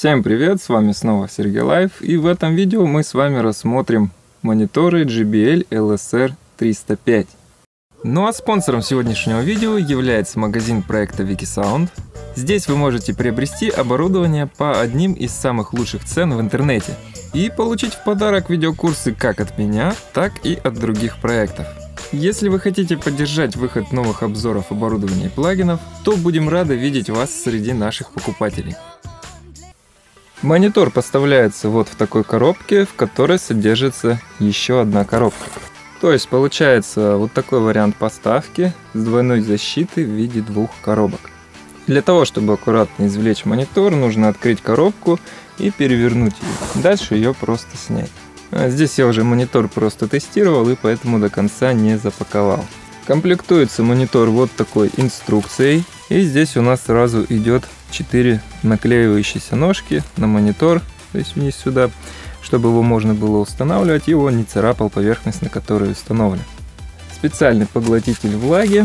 Всем привет, с вами снова Сергей Лайв, и в этом видео мы с вами рассмотрим мониторы JBL LSR 305. Ну а спонсором сегодняшнего видео является магазин проекта Wikisound. Здесь вы можете приобрести оборудование по одним из самых лучших цен в интернете и получить в подарок видеокурсы как от меня, так и от других проектов. Если вы хотите поддержать выход новых обзоров оборудования и плагинов, то будем рады видеть вас среди наших покупателей. Монитор поставляется вот в такой коробке, в которой содержится еще одна коробка. То есть получается вот такой вариант поставки с двойной защитой в виде двух коробок. Для того, чтобы аккуратно извлечь монитор, нужно открыть коробку и перевернуть ее. Дальше ее просто снять. Здесь я уже монитор просто тестировал и поэтому до конца не запаковал. Комплектуется монитор вот такой инструкцией. И здесь у нас сразу идет 4 наклеивающиеся ножки на монитор, то есть вниз сюда, чтобы его можно было устанавливать и он не царапал поверхность, на которой установлен. Специальный поглотитель влаги,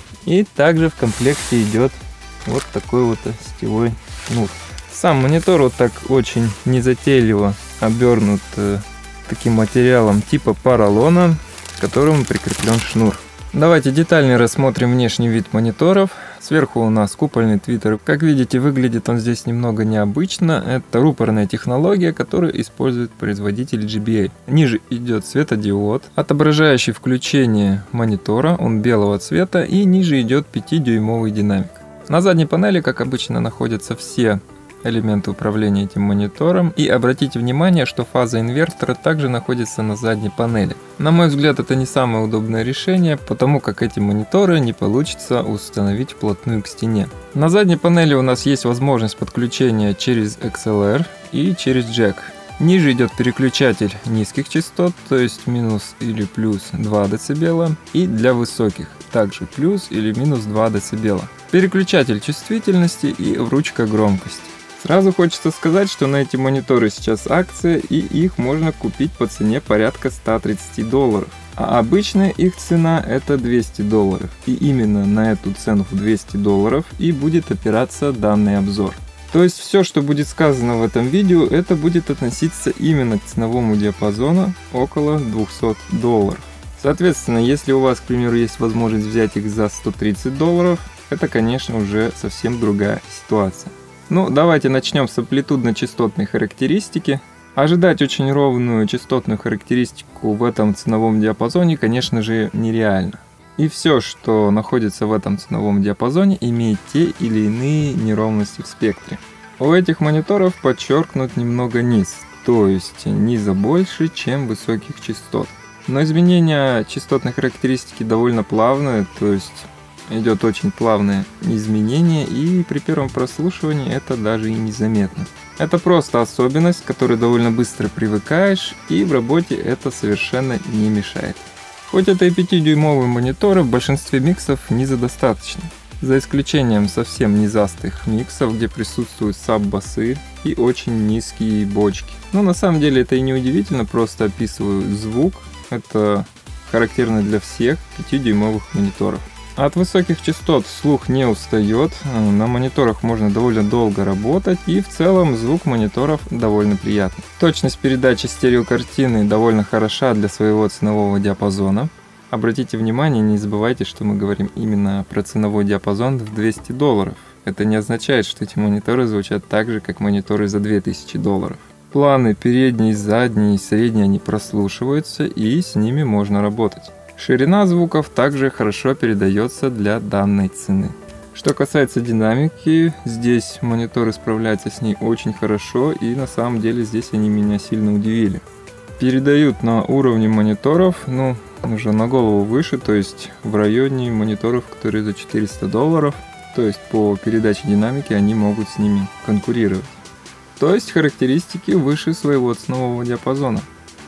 и также в комплекте идет вот такой вот сетевой шнур. Сам монитор вот так очень незатейливо обернут таким материалом типа поролона, к которому прикреплен шнур. Давайте детальнее рассмотрим внешний вид мониторов. Сверху у нас купольный твиттер. Как видите, выглядит он здесь немного необычно. Это рупорная технология, которую использует производитель JBL. Ниже идет светодиод, отображающий включение монитора. Он белого цвета. И ниже идет 5-дюймовый динамик. На задней панели, как обычно, находятся все элементы управления этим монитором. И обратите внимание, что фаза инвертора также находится на задней панели. На мой взгляд, это не самое удобное решение, потому как эти мониторы не получится установить вплотную к стене. На задней панели у нас есть возможность подключения через XLR и через джек. Ниже идет переключатель низких частот, то есть минус или плюс 2 дБ, и для высоких также плюс или минус 2 дБ. Переключатель чувствительности и ручка громкости. Сразу хочется сказать, что на эти мониторы сейчас акция, и их можно купить по цене порядка $130. А обычная их цена это $200. И именно на эту цену в $200 и будет опираться данный обзор. То есть все, что будет сказано в этом видео, это будет относиться именно к ценовому диапазону около $200. Соответственно, если у вас, к примеру, есть возможность взять их за $130, это, конечно, уже совсем другая ситуация. Ну, давайте начнем с амплитудно-частотной характеристики. Ожидать очень ровную частотную характеристику в этом ценовом диапазоне, конечно же, нереально. И все, что находится в этом ценовом диапазоне, имеет те или иные неровности в спектре. У этих мониторов подчеркнут немного низ, то есть низа больше, чем высоких частот. Но изменение частотной характеристики довольно плавное, то есть идет очень плавное изменение, и при первом прослушивании это даже и незаметно. Это просто особенность, к которой довольно быстро привыкаешь, и в работе это совершенно не мешает. Хоть это и 5-дюймовые мониторы, в большинстве миксов низа достаточно. За исключением совсем низастых миксов, где присутствуют саб-басы и очень низкие бочки. Но на самом деле это и не удивительно, просто описываю звук. Это характерно для всех 5-дюймовых мониторов. От высоких частот слух не устает, на мониторах можно довольно долго работать, и в целом звук мониторов довольно приятный. Точность передачи стереокартины довольно хороша для своего ценового диапазона. Обратите внимание, не забывайте, что мы говорим именно про ценовой диапазон в $200. Это не означает, что эти мониторы звучат так же, как мониторы за $2000. Планы передний, задний и средний они прослушиваются, и с ними можно работать. Ширина звуков также хорошо передается для данной цены. Что касается динамики, здесь мониторы справляются с ней очень хорошо, и на самом деле здесь они меня сильно удивили. Передают на уровне мониторов, ну, уже на голову выше, то есть в районе мониторов, которые за $400, то есть по передаче динамики они могут с ними конкурировать. То есть характеристики выше своего ценового диапазона.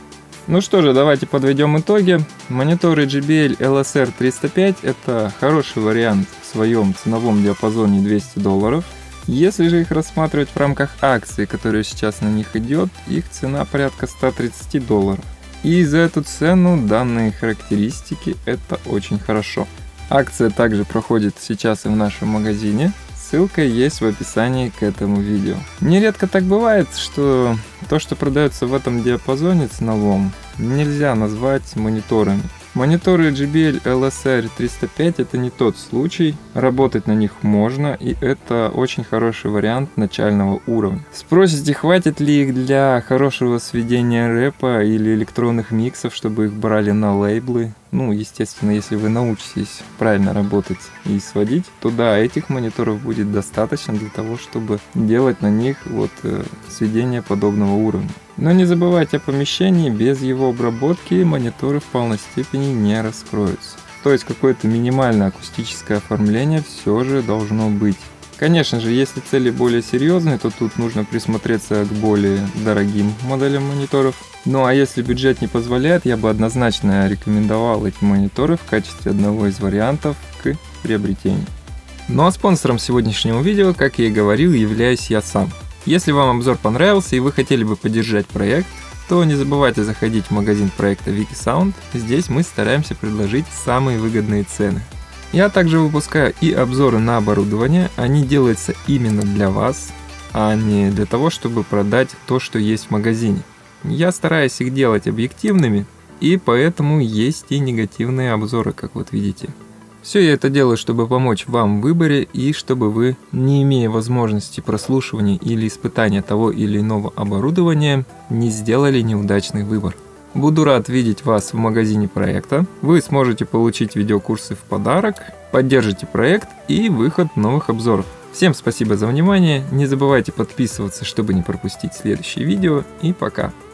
Ну что же, давайте подведем итоги. Мониторы JBL LSR 305 это хороший вариант в своем ценовом диапазоне $200. Если же их рассматривать в рамках акции, которая сейчас на них идет, их цена порядка $130. И за эту цену данные характеристики это очень хорошо. Акция также проходит сейчас и в нашем магазине. ссылка есть в описании к этому видео. Нередко так бывает, что то, что продается в этом диапазоне ценовом, нельзя назвать мониторами. Мониторы JBL LSR 305 это не тот случай, работать на них можно, и это очень хороший вариант начального уровня. Спросите, хватит ли их для хорошего сведения рэпа или электронных миксов, чтобы их брали на лейблы? Ну, естественно, если вы научитесь правильно работать и сводить, то да, этих мониторов будет достаточно для того, чтобы делать на них сведение подобного уровня. Но не забывайте о помещении, без его обработки мониторы в полной степени не раскроются. То есть какое-то минимальное акустическое оформление все же должно быть. Конечно же, если цели более серьезные, то тут нужно присмотреться к более дорогим моделям мониторов. Ну а если бюджет не позволяет, я бы однозначно рекомендовал эти мониторы в качестве одного из вариантов к приобретению. Ну а спонсором сегодняшнего видео, как я и говорил, являюсь я сам. Если вам обзор понравился и вы хотели бы поддержать проект, то не забывайте заходить в магазин проекта Wikisound. Здесь мы стараемся предложить самые выгодные цены. Я также выпускаю и обзоры на оборудование, они делаются именно для вас, а не для того, чтобы продать то, что есть в магазине. Я стараюсь их делать объективными, и поэтому есть и негативные обзоры, как вот видите. Все я это делаю, чтобы помочь вам в выборе и чтобы вы, не имея возможности прослушивания или испытания того или иного оборудования, не сделали неудачный выбор. Буду рад видеть вас в магазине проекта. Вы сможете получить видеокурсы в подарок, поддержите проект и выход новых обзоров. Всем спасибо за внимание, не забывайте подписываться, чтобы не пропустить следующие видео, и пока!